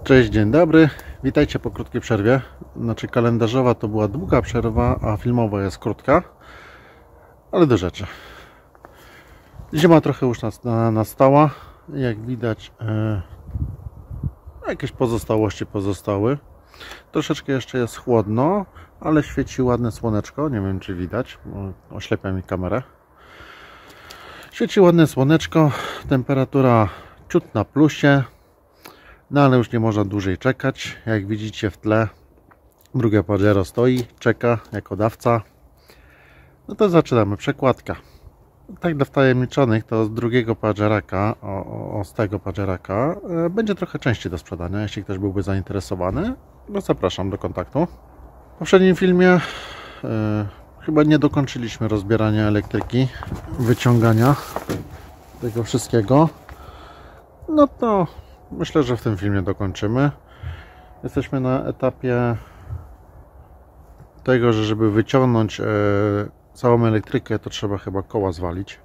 Cześć, dzień dobry. Witajcie po krótkiej przerwie. Znaczy kalendarzowa to była długa przerwa, a filmowa jest krótka. Ale do rzeczy. Zima trochę już nastała. Jak widać jakieś pozostałości pozostały. Troszeczkę jeszcze jest chłodno, ale świeci ładne słoneczko. Nie wiem czy widać, bo oślepia mi kamerę. Świeci ładne słoneczko. Temperatura ciut na plusie. No ale już nie można dłużej czekać. Jak widzicie w tle drugie Pajero stoi, czeka jako dawca. No to zaczynamy. Przekładka. Tak dla wtajemniczonych to z drugiego Pajeraka, z tego Pajeraka będzie trochę częściej do sprzedania. Jeśli ktoś byłby zainteresowany, to zapraszam do kontaktu. W poprzednim filmie chyba nie dokończyliśmy rozbierania elektryki, wyciągania tego wszystkiego. No to myślę, że w tym filmie dokończymy. Jesteśmy na etapie tego, że żeby wyciągnąć całą elektrykę, to trzeba chyba koła zwalić.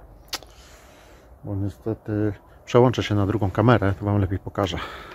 Bo niestety przełączę się na drugą kamerę, to Wam lepiej pokażę.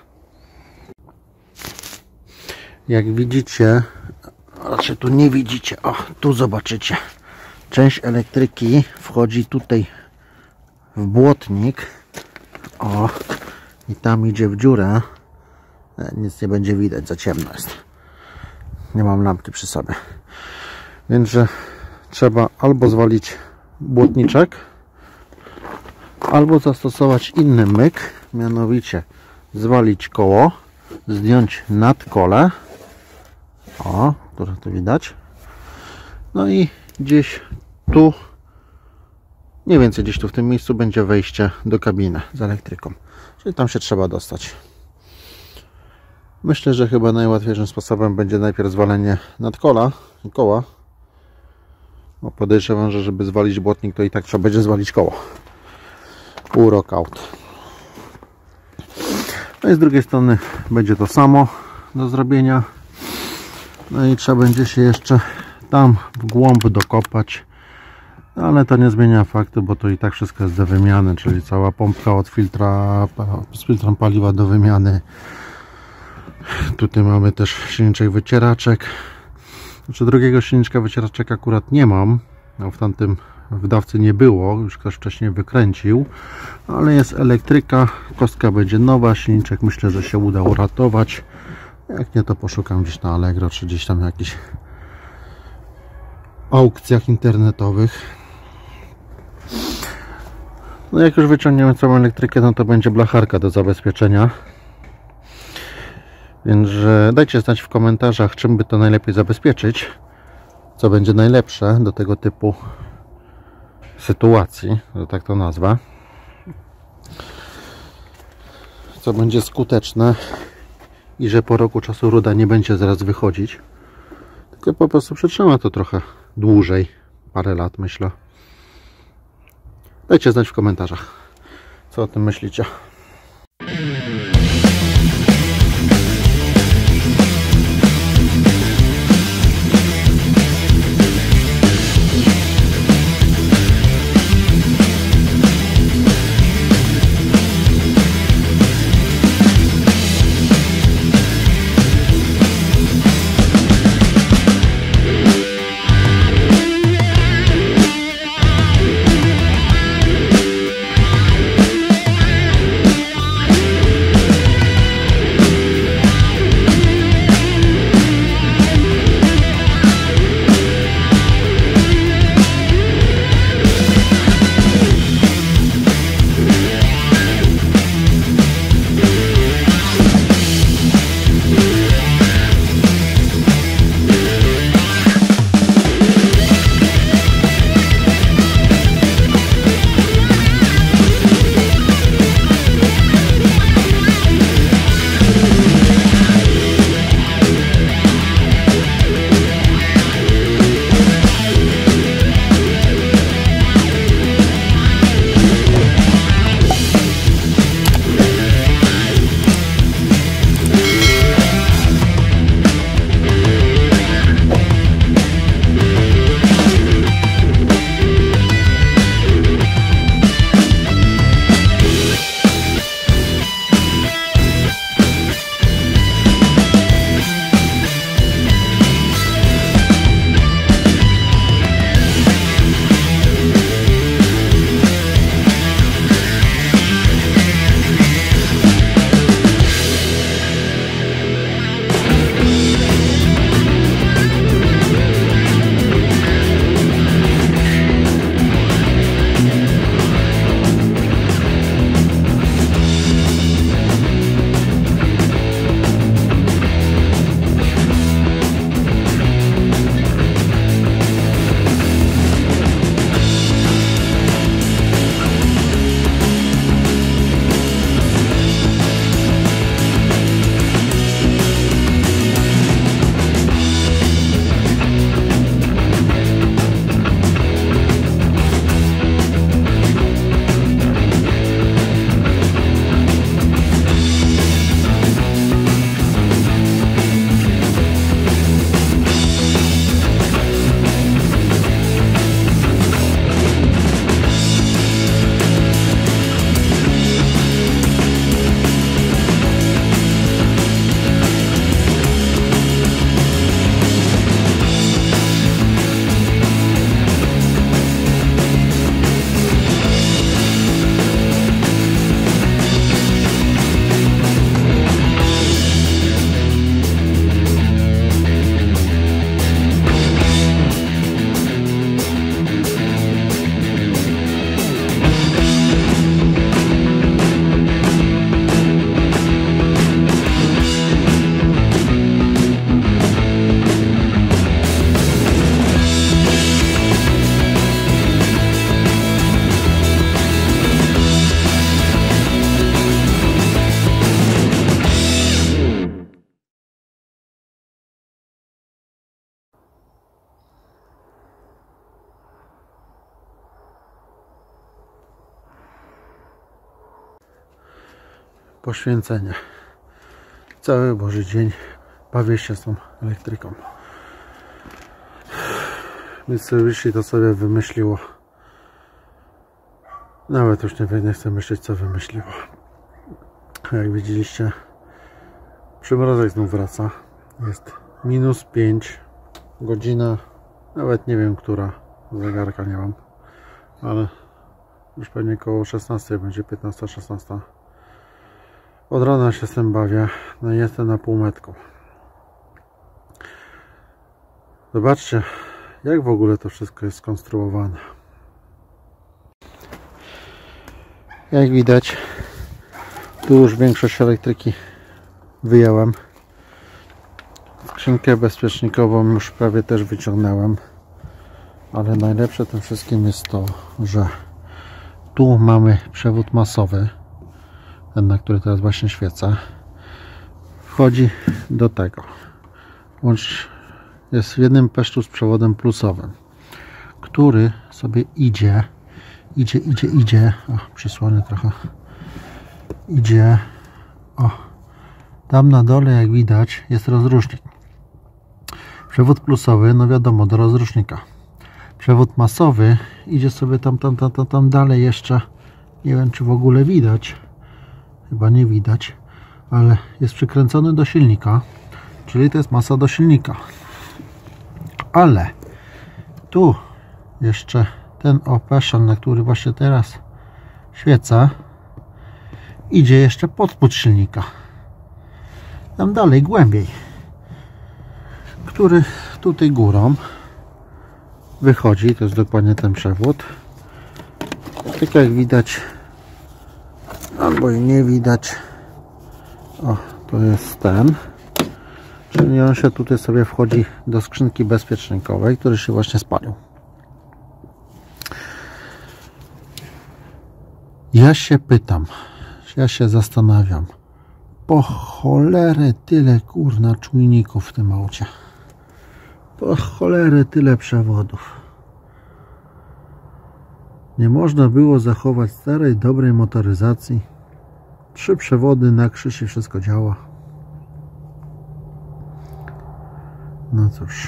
Jak widzicie, raczej tu nie widzicie, o, tu zobaczycie. Część elektryki wchodzi tutaj w błotnik. O, i tam idzie w dziurę. Nic nie będzie widać, za ciemno jest. Nie mam lampki przy sobie. Więc że trzeba albo zwalić błotniczek, albo zastosować inny myk, mianowicie zwalić koło, zdjąć nadkole. O, które tu widać. No i gdzieś tu, mniej więcej gdzieś tu w tym miejscu będzie wejście do kabiny z elektryką. Czyli tam się trzeba dostać. Myślę, że chyba najłatwiejszym sposobem będzie najpierw zwalenie nadkola i koła. Bo podejrzewam, że żeby zwalić błotnik, to i tak trzeba będzie zwalić koło. Pół rok out. No i z drugiej strony będzie to samo do zrobienia. No i trzeba będzie się jeszcze tam w głąb dokopać. Ale to nie zmienia faktu, bo to i tak wszystko jest do wymiany, czyli cała pompka od filtra, z filtrem paliwa do wymiany. Tutaj mamy też silniczek wycieraczek. Znaczy drugiego silniczka wycieraczek akurat nie mam. No, w tamtym wydawcy nie było, już ktoś wcześniej wykręcił. Ale jest elektryka, kostka będzie nowa, silniczek myślę, że się uda uratować. Jak nie, to poszukam gdzieś na Allegro, czy gdzieś tam jakichś aukcjach internetowych. No jak już wyciągniemy całą elektrykę, no to będzie blacharka do zabezpieczenia. Więc dajcie znać w komentarzach, czym by to najlepiej zabezpieczyć. Co będzie najlepsze do tego typu sytuacji, że tak to nazwę. Co będzie skuteczne i że po roku czasu ruda nie będzie zaraz wychodzić. Tylko po prostu przetrzyma to trochę dłużej. Parę lat myślę. Dajcie znać w komentarzach, co o tym myślicie. poświęcenie. Cały Boży dzień bawię się z tą elektryką. Mitsubishi to sobie wymyśliło. Nawet już nie chcę myśleć, co wymyśliło. Jak widzieliście, przymrozek znów wraca. Jest -5, godzina, nawet nie wiem która, zegarka nie mam, ale już pewnie koło 16 będzie, 15-16. Od rana się z tym bawię, no i jestem na półmetku. Zobaczcie, jak w ogóle to wszystko jest skonstruowane. Jak widać, tu już większość elektryki wyjąłem. Skrzynkę bezpiecznikową już prawie też wyciągnąłem. Ale najlepsze w tym wszystkim jest to, że tu mamy przewód masowy, ten, na który teraz właśnie świecę. Wchodzi do tego. Łącz jest w jednym peszczu z przewodem plusowym, który sobie idzie. O, przysłonię trochę. Idzie. O, tam na dole, jak widać, jest rozrusznik. Przewód plusowy, no wiadomo, do rozrusznika. Przewód masowy idzie sobie tam dalej jeszcze. Nie wiem, czy w ogóle widać. Chyba nie widać, ale jest przykręcony do silnika, czyli to jest masa do silnika. Ale tu jeszcze ten opeszal, na który właśnie teraz świecę, idzie jeszcze pod spód silnika. Tam dalej, głębiej, który tutaj górą wychodzi. To jest dokładnie ten przewód. Tak jak widać, albo i nie widać, o, to jest ten, czyli on się tutaj sobie wchodzi do skrzynki bezpiecznikowej, który się właśnie spalił. Ja się pytam, ja się zastanawiam, po cholerę tyle kurna czujników w tym aucie, po cholerę tyle przewodów. Nie można było zachować starej, dobrej motoryzacji. 3 przewody na krzyż i wszystko działa. No cóż.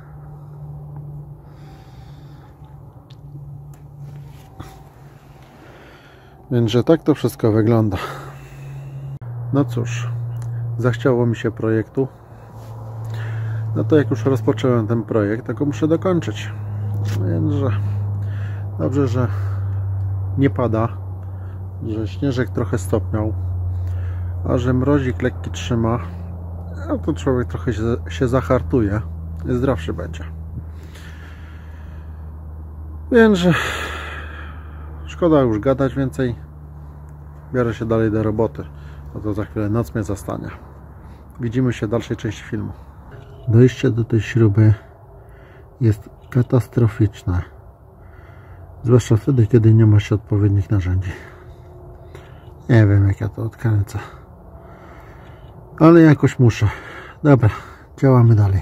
Więc, że tak to wszystko wygląda. No cóż. Zachciało mi się projektu. No to jak już rozpocząłem ten projekt, to go muszę dokończyć. Więc, że dobrze, że nie pada, że śnieżek trochę stopniał, a że mrozik lekki trzyma, a to człowiek trochę się zahartuje i zdrowszy będzie. Więc, że szkoda już gadać więcej. Biorę się dalej do roboty, bo to za chwilę noc mnie zastanie. Widzimy się w dalszej części filmu. Dojście do tej śruby jest katastroficzne. Zwłaszcza wtedy, kiedy nie ma się odpowiednich narzędzi. Nie wiem, jak ja to odkręcę. Ale jakoś muszę. Dobra, działamy dalej.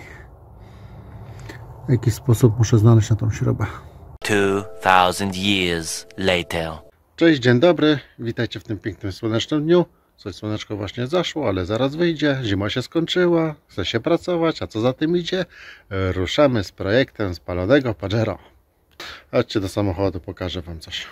W jakiś sposób muszę znaleźć na tą śrubę. 2000 years later. Cześć, dzień dobry. Witajcie w tym pięknym słonecznym dniu. Coś słoneczko właśnie zaszło, ale zaraz wyjdzie. Zima się skończyła. Chce się pracować. A co za tym idzie? Ruszamy z projektem spalonego Pajero. Chodźcie do samochodu, pokażę wam coś.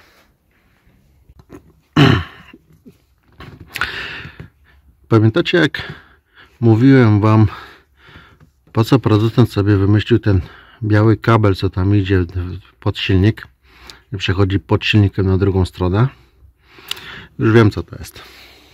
Pamiętacie, jak mówiłem wam, po co producent sobie wymyślił ten biały kabel, co tam idzie pod silnik i przechodzi pod silnikiem na drugą stronę? Już wiem, co to jest.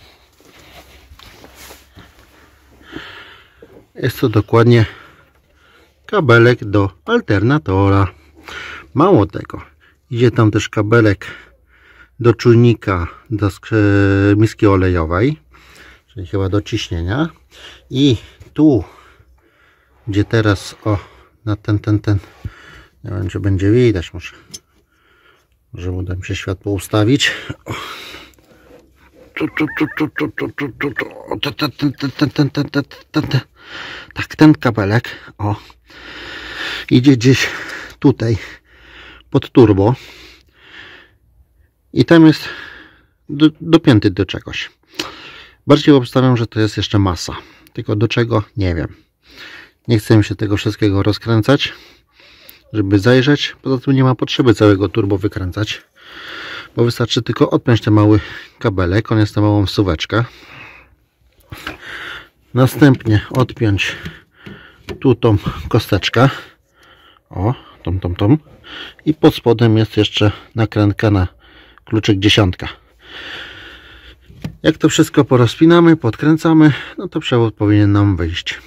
Jest to dokładnie kabelek do alternatora. Mało tego, idzie tam też kabelek do czujnika, do miski olejowej, czyli chyba do ciśnienia. I tu, gdzie teraz, o, na ten, nie wiem, czy będzie widać, może uda mi się światło ustawić. O. Tak, ten kabelek, o, idzie gdzieś tutaj pod turbo i tam jest dopięty do czegoś. Bardziej obstawiam, że to jest jeszcze masa. Tylko do czego? Nie wiem. Nie chcę mi się tego wszystkiego rozkręcać, żeby zajrzeć. Poza tym nie ma potrzeby całego turbo wykręcać, bo wystarczy tylko odpiąć ten mały kabelek, on jest na małą wsuweczkę. Następnie odpiąć tu tą kosteczkę. O, tą. I pod spodem jest jeszcze nakrętka na kluczyk 10. Jak to wszystko porozpinamy, podkręcamy, no to przewód powinien nam wyjść.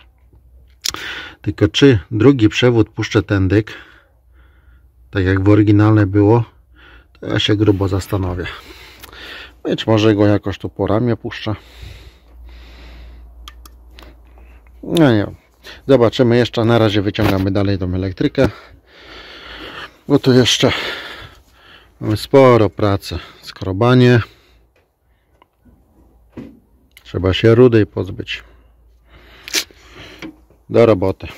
Tylko czy drugi przewód puszczę tędyk, tak jak w oryginale było, to ja się grubo zastanowię. Być może go jakoś tu po ramię puszczę. No nie wiem. Zobaczymy jeszcze. Na razie wyciągamy dalej tą elektrykę, bo tu jeszcze mamy sporo pracy. Skrobanie. Trzeba się rudej pozbyć. Do roboty.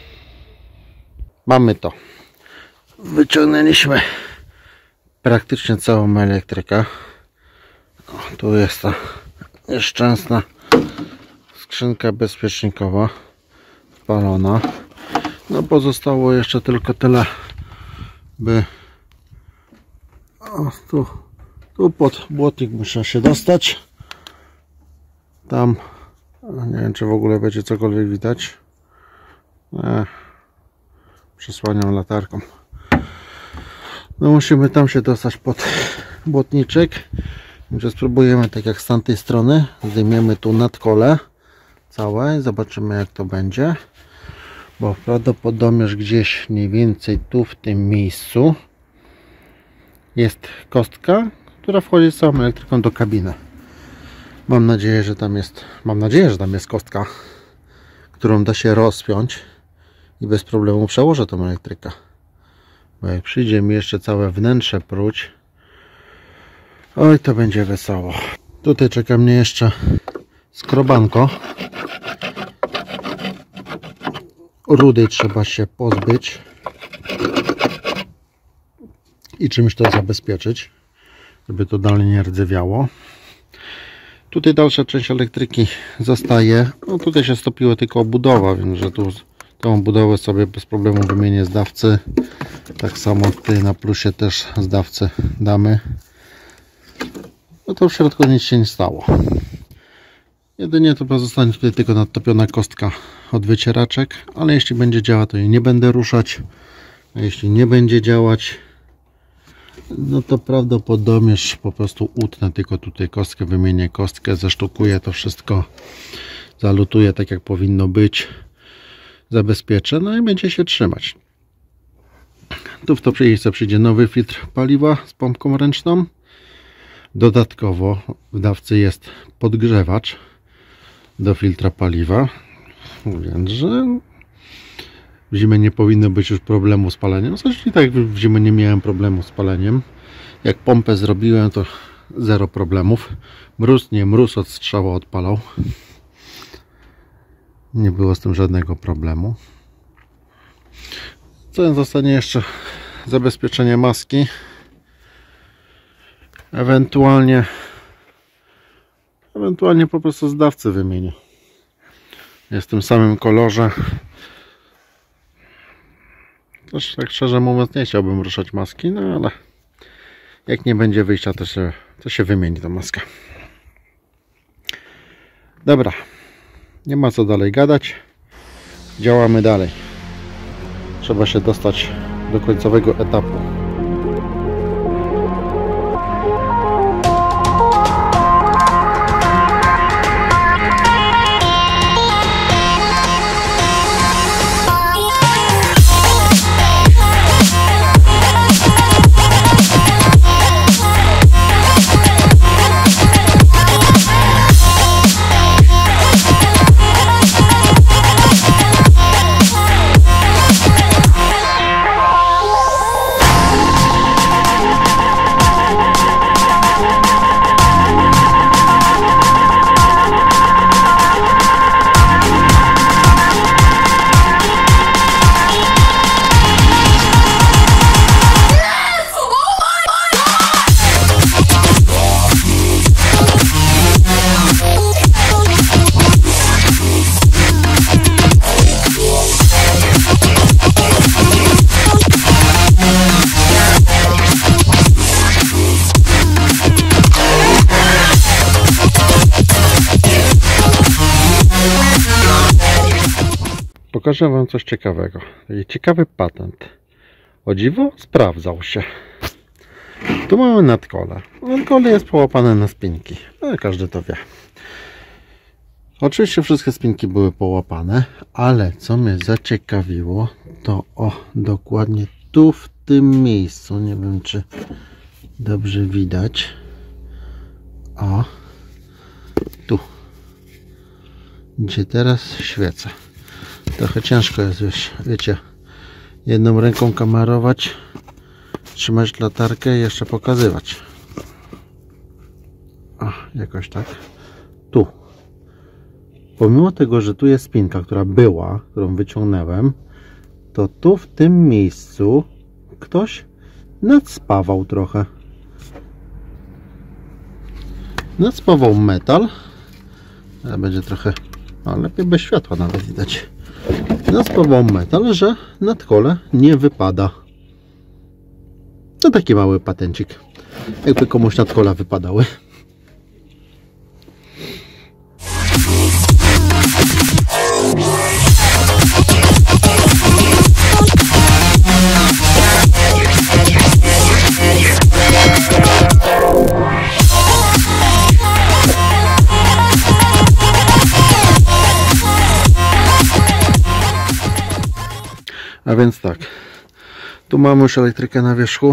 Mamy to. Wyciągnęliśmy praktycznie całą elektrykę. O, tu jest ta nieszczęsna skrzynka bezpiecznikowa wpalona. No pozostało jeszcze tylko tyle, by tu pod błotnik muszę się dostać. Tam nie wiem, czy w ogóle będzie cokolwiek widać. Przesłaniam latarką. No musimy tam się dostać pod błotniczek. Więc spróbujemy tak jak z tamtej strony. Zdejmiemy tu nadkole całe i zobaczymy jak to będzie. Bo prawdopodobnie gdzieś mniej więcej tu w tym miejscu jest kostka, która wchodzi z całą elektryką do kabiny. Mam nadzieję, że tam jest kostka, którą da się rozpiąć i bez problemu przełożę tą elektrykę. Bo jak przyjdzie mi jeszcze całe wnętrze próć, oj, to będzie wesoło. Tutaj czeka mnie jeszcze skrobanko. Rudy trzeba się pozbyć i czymś to zabezpieczyć, żeby to dalej nie rdzewiało. Tutaj dalsza część elektryki zostaje. No tutaj się stopiła tylko obudowa, więc że tu tą budowę sobie bez problemu wymienię z dawcy. Tak samo tutaj na plusie też z dawcy damy. No to w środku nic się nie stało. Jedynie to pozostanie tutaj tylko nadtopiona kostka od wycieraczek, ale jeśli będzie działać, to jej nie będę ruszać. A jeśli nie będzie działać, no to prawdopodobnie po prostu utnę tylko tutaj kostkę, wymienię kostkę, zesztukuję to wszystko, zalutuję tak jak powinno być, zabezpieczę, no i będzie się trzymać. Tu w to miejsce przyjdzie nowy filtr paliwa z pompką ręczną. Dodatkowo w dawce jest podgrzewacz do filtra paliwa, więc że w zimę nie powinno być już problemu z paleniem. Zresztą i tak w zimę nie miałem problemu z paleniem. Jak pompę zrobiłem, to zero problemów. Mróz, nie mróz, od strzała odpalał. Nie było z tym żadnego problemu. Co zostanie jeszcze? Zabezpieczenie maski. Ewentualnie po prostu z dawcy wymienię. Jest w tym samym kolorze. Też tak szczerze mówiąc nie chciałbym ruszać maski, no ale jak nie będzie wyjścia, to się wymieni ta maska. Dobra, nie ma co dalej gadać. Działamy dalej. Trzeba się dostać do końcowego etapu. pokażę Wam coś ciekawego. Taki ciekawy patent. O dziwo, sprawdzał się. Tu mamy nadkole. Nadkole jest połapane na spinki. No, każdy to wie. Oczywiście wszystkie spinki były połapane, ale co mnie zaciekawiło, to dokładnie tu w tym miejscu, nie wiem czy dobrze widać, tu, gdzie teraz świecę. Trochę ciężko jest, wiecie, jedną ręką kamerować, trzymać latarkę i jeszcze pokazywać. Jakoś tak. Tu. Pomimo tego, że tu jest spinka, która była, którą wyciągnąłem, to tu w tym miejscu ktoś nadspawał trochę. Nadspawał metal. Ale będzie trochę, lepiej bez światła nawet widać. Nadspawał metal, że nadkole nie wypada. To taki mały patencik. Jakby komuś nadkola wypadały. A więc tak, tu mamy już elektrykę na wierzchu.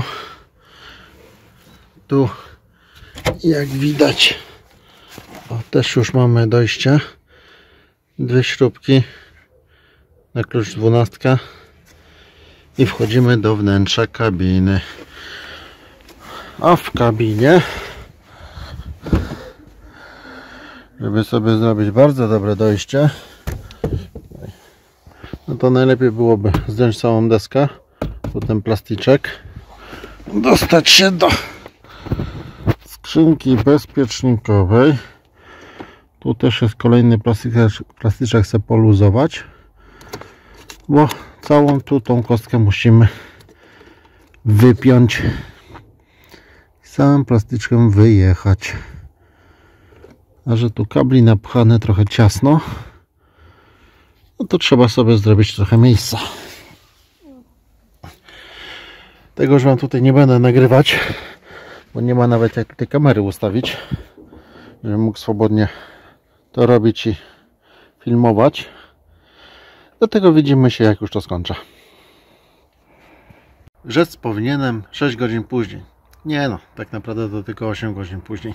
Tu, jak widać, też już mamy dojście. Dwie śrubki na klucz 12 i wchodzimy do wnętrza kabiny. A w kabinie, żeby sobie zrobić bardzo dobre dojście, no to najlepiej byłoby zdjąć całą deskę, potem plasticzek, dostać się do skrzynki bezpiecznikowej. Tu też jest kolejny plastyczek, chcę poluzować, bo całą tą kostkę musimy wypiąć i całym plastyczkiem wyjechać. A że tu kabli napchane trochę ciasno, no to trzeba sobie zrobić trochę miejsca. Tego już Wam tutaj nie będę nagrywać, bo nie ma nawet jak tutaj kamery ustawić, żebym mógł swobodnie to robić i filmować. Dlatego widzimy się, jak już to skończę. Rzec powinienem 6 godzin później. Nie no, tak naprawdę to tylko 8 godzin później.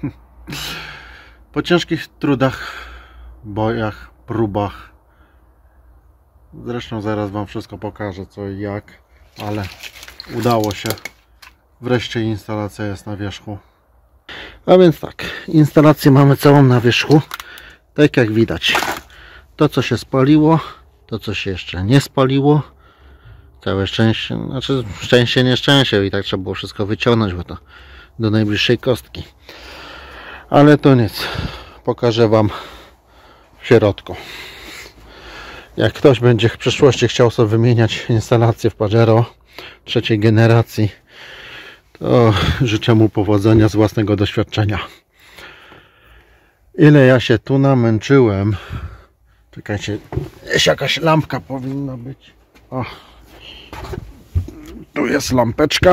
Po ciężkich trudach, bojach, próbach. Zresztą zaraz Wam wszystko pokażę, co i jak, ale udało się. Wreszcie instalacja jest na wierzchu. A więc tak, instalację mamy całą na wierzchu. Tak jak widać, to co się spaliło, to co się jeszcze nie spaliło. Całe szczęście, znaczy szczęście, nieszczęście, i tak trzeba było wszystko wyciągnąć, bo to do najbliższej kostki. Ale to nic, pokażę Wam w środku. Jak ktoś będzie w przyszłości chciał sobie wymieniać instalację w Pajero 3. generacji, to życzę mu powodzenia z własnego doświadczenia. Ile ja się tu namęczyłem. Czekajcie, jest jakaś lampka powinna być. O, tu jest lampeczka.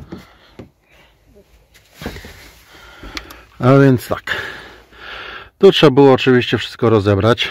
A więc tak, tu trzeba było oczywiście wszystko rozebrać.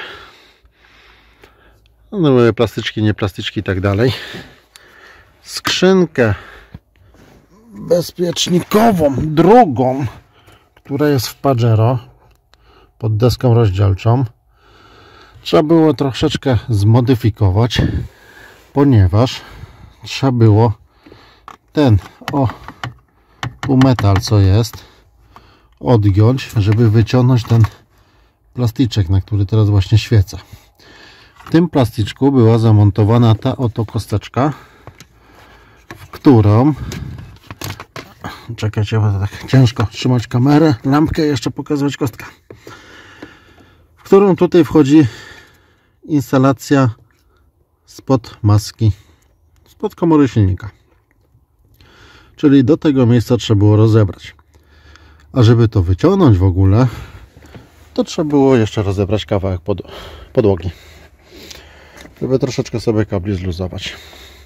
No, były plastyczki, nie plastyczki i tak dalej. Skrzynkę bezpiecznikową, drugą, która jest w Pajero pod deską rozdzielczą, trzeba było troszeczkę zmodyfikować, ponieważ trzeba było ten tu metal, co jest, odgiąć, żeby wyciągnąć ten plastyczek, na który teraz właśnie świecę. W tym plasticzku była zamontowana ta oto kosteczka, w którą, czekajcie, bo to tak ciężko trzymać kamerę, lampkę i jeszcze pokazywać kostkę, w którą tutaj wchodzi instalacja spod maski, spod komory silnika. Czyli do tego miejsca trzeba było rozebrać. A żeby to wyciągnąć w ogóle, to trzeba było jeszcze rozebrać kawałek podłogi. żeby troszeczkę sobie kabli zluzować.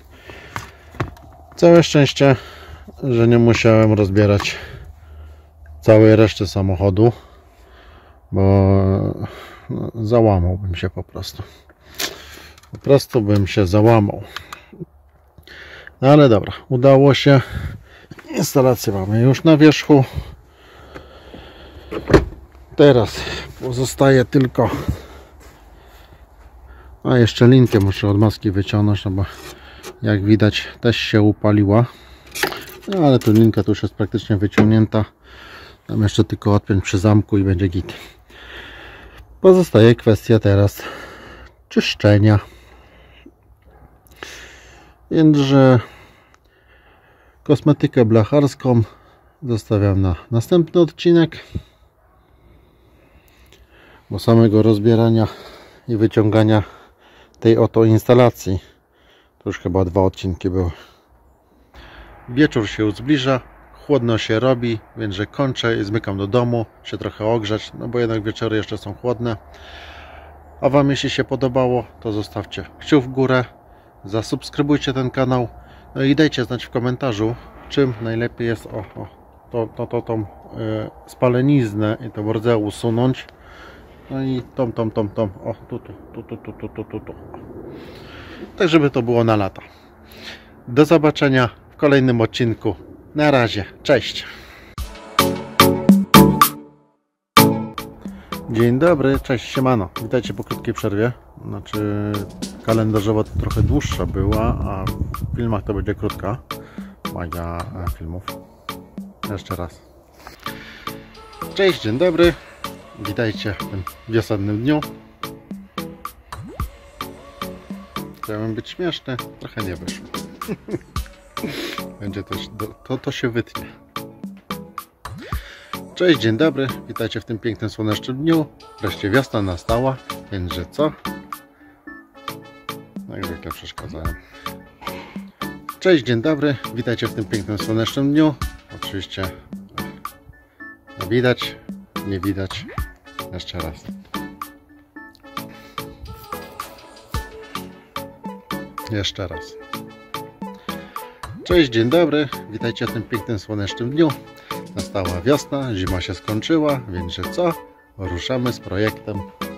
Całe szczęście, że nie musiałem rozbierać całej reszty samochodu, bo no, załamałbym się po prostu. Po prostu bym się załamał. No ale dobra, udało się. Instalację mamy już na wierzchu. Teraz pozostaje tylko... A jeszcze linkę muszę od maski wyciągnąć, no bo jak widać też się upaliła. No ale tu linka tu już jest praktycznie wyciągnięta. Tam jeszcze tylko odpiąć przy zamku i będzie git. Pozostaje kwestia teraz czyszczenia. Więc, że kosmetykę blacharską zostawiam na następny odcinek. Bo samego rozbierania i wyciągania tej oto instalacji to już chyba 2 odcinki były. Wieczór się już zbliża, chłodno się robi, więc że kończę i zmykam do domu, się trochę ogrzać, no bo jednak wieczory jeszcze są chłodne. A Wam jeśli się podobało, to zostawcie kciuk w górę, zasubskrybujcie ten kanał, no i dajcie znać w komentarzu, czym najlepiej jest tą spaleniznę i to rdzewo usunąć. No i o, tu. Tak, żeby to było na lata. Do zobaczenia w kolejnym odcinku. Na razie, cześć. Dzień dobry, cześć, siemano. Witajcie po krótkiej przerwie. Znaczy kalendarzowo to trochę dłuższa była, a w filmach to będzie krótka. Magia filmów. Jeszcze raz. Cześć, dzień dobry. Witajcie w tym wiosennym dniu. Chciałem być śmieszny, trochę nie wyszło. Będzie też, to się wytnie. Cześć, dzień dobry, witajcie w tym pięknym słonecznym dniu. Wreszcie wiosna nastała, więc że co? No jak zwykle przeszkadzałem. Cześć, dzień dobry, witajcie w tym pięknym słonecznym dniu. Oczywiście widać, nie widać. Jeszcze raz. Jeszcze raz. Cześć, dzień dobry. Witajcie w tym pięknym słonecznym dniu. Nastała wiosna, zima się skończyła, więc że co? Ruszamy z projektem.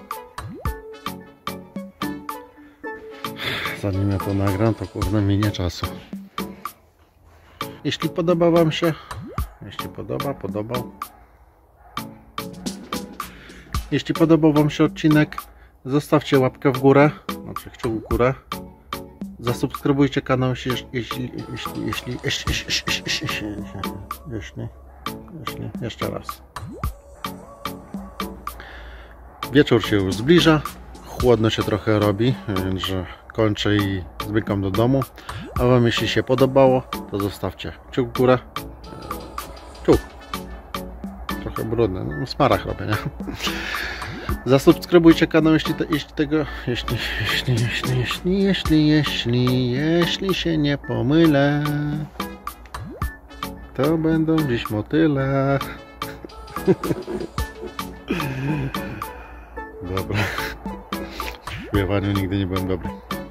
Zanim ja to nagram, to kurde minie czasu. Jeśli podoba Wam się, jeśli podobał Wam się odcinek, zostawcie łapkę w górę, znaczy kciuk w górę. Zasubskrybujcie kanał, jeszcze raz. Wieczór się już zbliża, chłodno się trochę robi, więc że kończę i zmykam do domu. A Wam jeśli się podobało, to zostawcie kciuk w górę. Kciuk. Trochę brudny, no, smarach robię, nie? Zasubskrybujcie kanał, jeśli się nie pomylę, to będą dziś motyle. Dobra. W śpiewaniu nigdy nie byłem dobry.